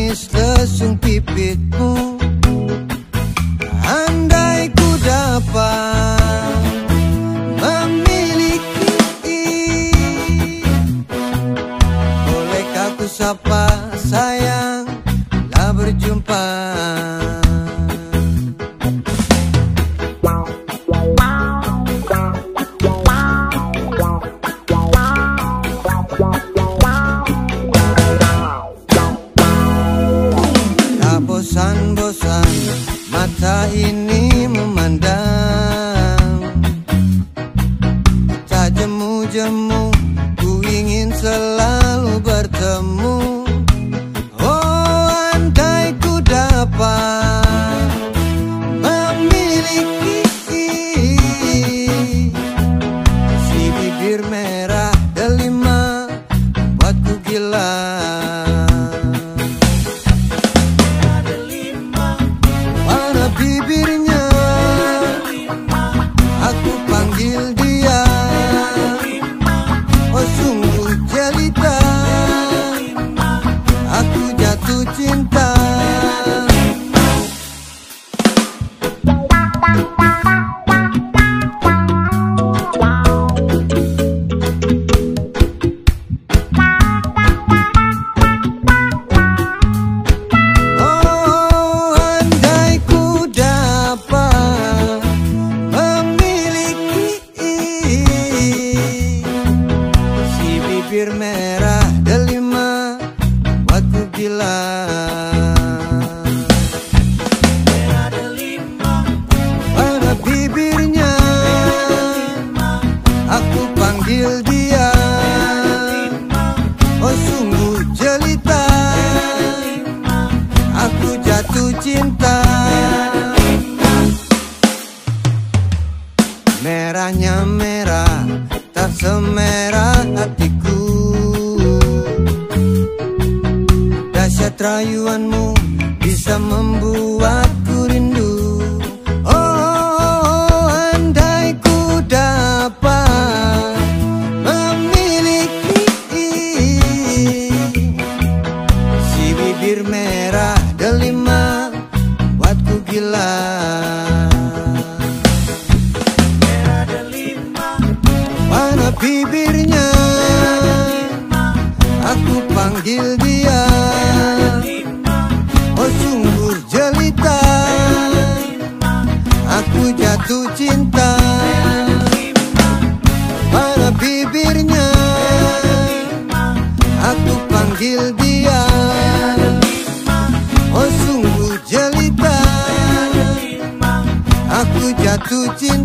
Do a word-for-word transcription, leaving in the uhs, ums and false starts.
manis lesung pipitmu. Andai ku dapat memiliki, bolehkah ku sapa sayang, telah berjumpa. Tak bosan-bosan mata ini memandang, tak jemu-jemu ku ingin selalu bertemu. Oh, andai ku dapat memiliki si bibir merah delima buatku gila. Warna bibirnya aku panggil dia, oh sungguh jelita, aku jatuh cinta. Oh, andai ku dapat memiliki si bibir merah delima buatku gila. Warna bibirnya aku panggil dia, oh sungguh jelita, aku jatuh cinta. Merahnya merah, tak semerah hatiku. Dahsyat rayuanmu bisa membuatku rindu. Oh, andai ku dapat memiliki si bibir merah delima buatku gila. Warna bibirnya aku panggil dia, oh sungguh jelita, aku jatuh cinta. Warna bibirnya aku panggil dia, oh sungguh jelita, aku jatuh cinta.